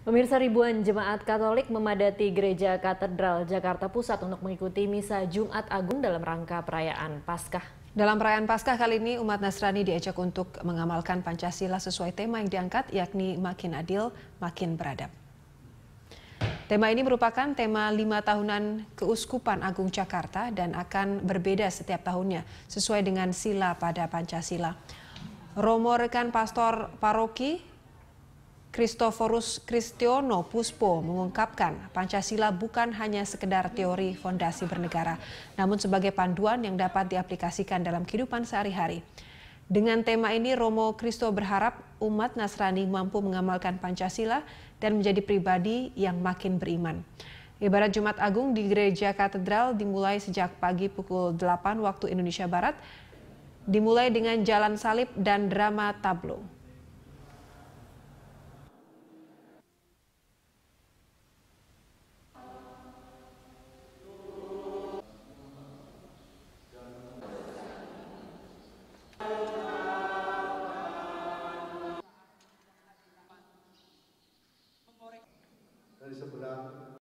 Pemirsa, ribuan jemaat Katolik memadati Gereja Katedral Jakarta Pusat untuk mengikuti misa Jumat Agung dalam rangka perayaan Paskah. Dalam perayaan Paskah kali ini, umat Nasrani diajak untuk mengamalkan Pancasila sesuai tema yang diangkat, yakni makin adil, makin beradab. Tema ini merupakan tema 5 tahunan Keuskupan Agung Jakarta dan akan berbeda setiap tahunnya, sesuai dengan sila pada Pancasila. Romo Rekan Pastor Paroki Christoforus Kristiono Puspo mengungkapkan Pancasila bukan hanya sekedar teori fondasi bernegara, namun sebagai panduan yang dapat diaplikasikan dalam kehidupan sehari-hari. Dengan tema ini, Romo Kristo berharap umat Nasrani mampu mengamalkan Pancasila dan menjadi pribadi yang makin beriman. Ibarat Jumat Agung di Gereja Katedral dimulai sejak pagi pukul 8 waktu Indonesia Barat, dimulai dengan jalan salib dan drama tablo. Dari sebelah